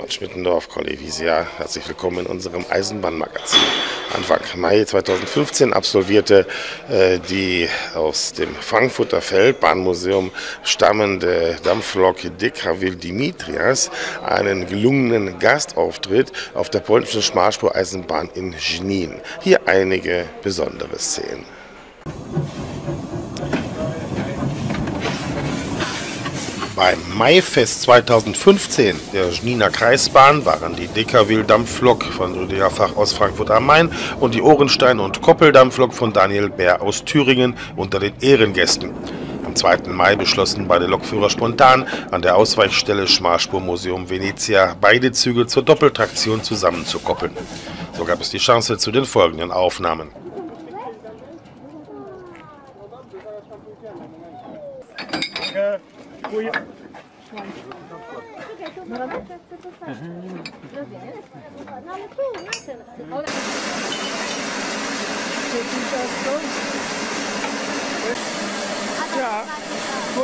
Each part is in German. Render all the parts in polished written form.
Bad Schmittendorf, Kollewisia. Herzlich willkommen in unserem Eisenbahnmagazin. Anfang Mai 2015 absolvierte die aus dem Frankfurter Feldbahnmuseum stammende Dampflok Decaville Dimitrias einen gelungenen Gastauftritt auf der polnischen Schmalspur-Eisenbahn in Żnin. Hier einige besondere Szenen. Beim Maifest 2015 der Żniner Kreisbahn waren die Decaville-Dampflok von Rüdiger Fach aus Frankfurt am Main und die Ohrenstein- und Koppel-Dampflok von Daniel Bär aus Thüringen unter den Ehrengästen. Am 2. Mai beschlossen beide Lokführer spontan, an der Ausweichstelle Schmalspurmuseum Venezia beide Züge zur Doppeltraktion zusammenzukoppeln. So gab es die Chance zu den folgenden Aufnahmen. Ja, gut.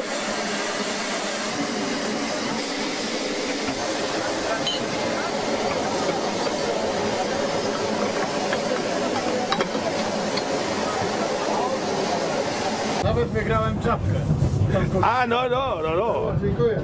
Nawet wygrałem czapkę. No. Dziękuję.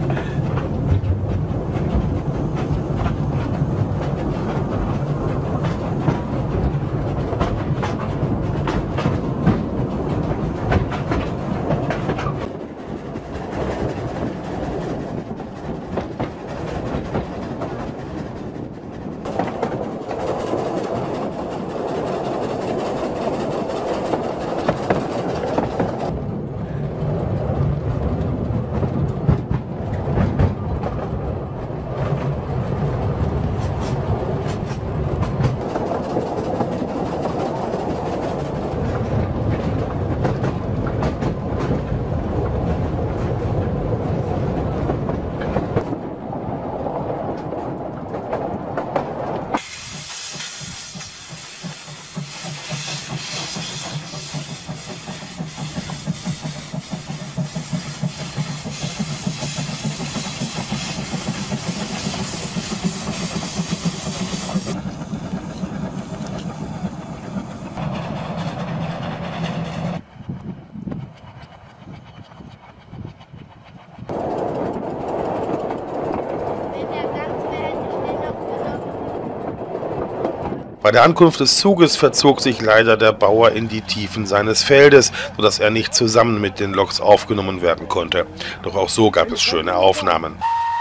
Bei der Ankunft des Zuges verzog sich leider der Bauer in die Tiefen seines Feldes, sodass er nicht zusammen mit den Loks aufgenommen werden konnte. Doch auch so gab es schöne Aufnahmen.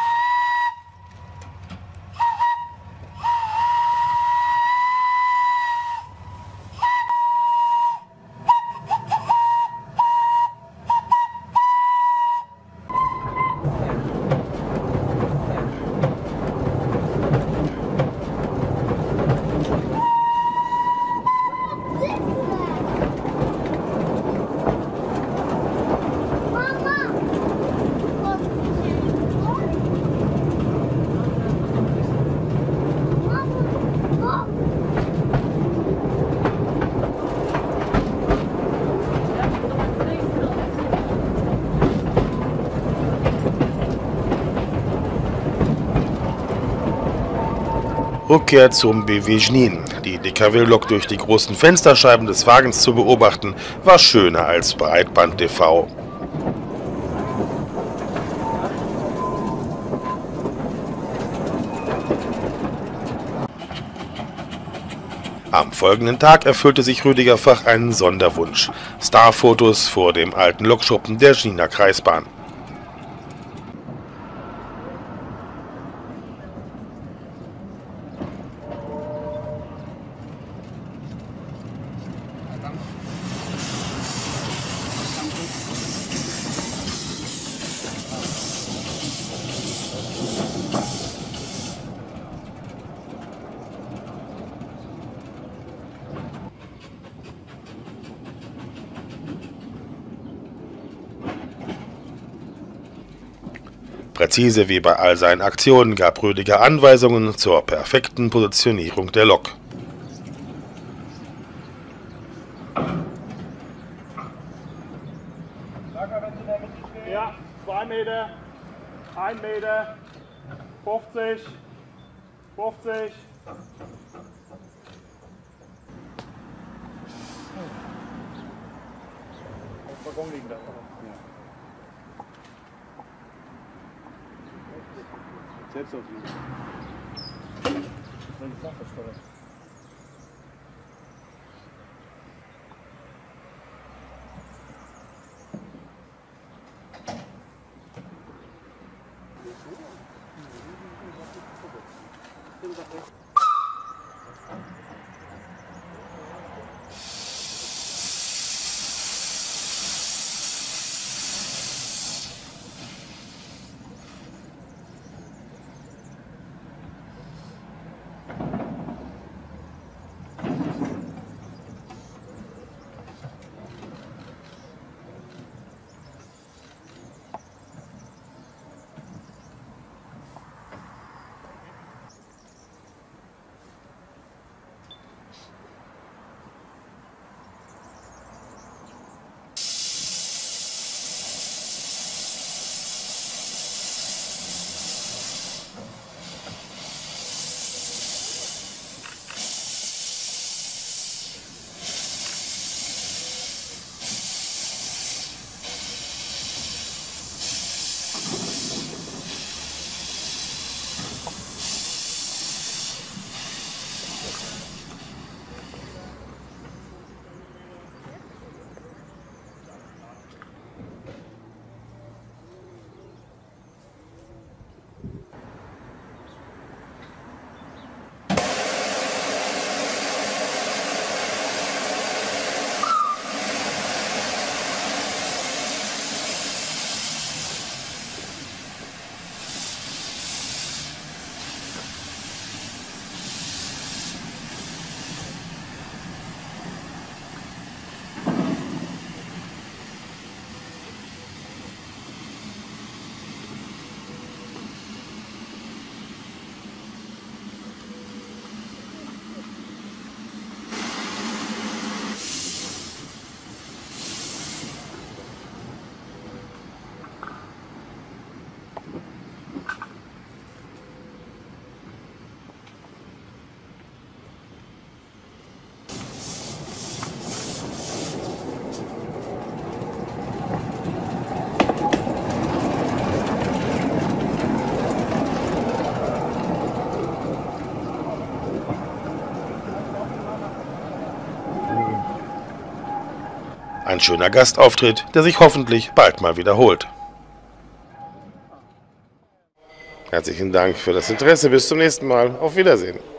Rückkehr zum BW Żnin. Die Decaville-Lok durch die großen Fensterscheiben des Wagens zu beobachten, war schöner als Breitband-TV. Am folgenden Tag erfüllte sich Rüdiger Fach einen Sonderwunsch: Starfotos vor dem alten Lokschuppen der Żniner Kreisbahn. Präzise wie bei all seinen Aktionen gab Rüdiger Anweisungen zur perfekten Positionierung der Lok. Ja, 2 Meter, 1 Meter, 50. 50. Auf dem Waggon liegen da. Ja. Selbst aufliegen. Dann ist das toll. Ein schöner Gastauftritt, der sich hoffentlich bald mal wiederholt. Herzlichen Dank für das Interesse. Bis zum nächsten Mal. Auf Wiedersehen.